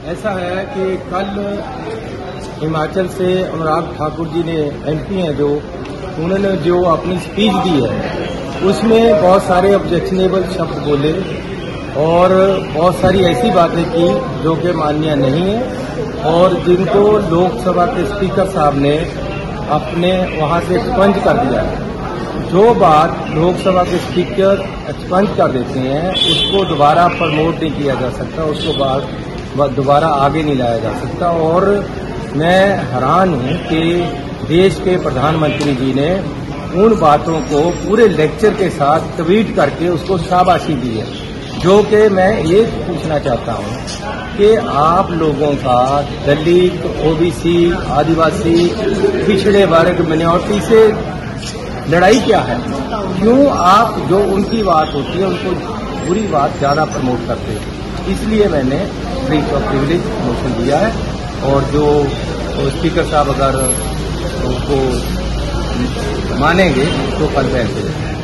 ऐसा है कि कल हिमाचल से अनुराग ठाकुर जी ने एमपी हैं जो उन्होंने जो अपनी स्पीच दी है उसमें बहुत सारे ऑब्जेक्शनेबल शब्द बोले और बहुत सारी ऐसी बातें की जो कि मान्य नहीं है और जिनको लोकसभा के स्पीकर साहब ने अपने वहां से एक्सपंज कर दिया है। जो बात लोकसभा के स्पीकर एक्सपंज कर देते हैं उसको दोबारा प्रमोट नहीं किया जा सकता, उसको बाद दोबारा आगे नहीं लाया जा सकता। और मैं हैरान हूं कि देश के प्रधानमंत्री जी ने उन बातों को पूरे लेक्चर के साथ ट्वीट करके उसको शाबाशी दी है, जो कि मैं ये पूछना चाहता हूं कि आप लोगों का दलित, ओबीसी, आदिवासी, पिछड़े वर्ग, मिनॉरिटी से लड़ाई क्या है? क्यों आप जो उनकी बात होती है उनको बुरी बात ज्यादा प्रमोट करते हैं? इसलिए मैंने ब्रीच ऑफ प्रिविलेज मोशन दिया है और जो स्पीकर साहब अगर उनको मानेंगे तो कल बहस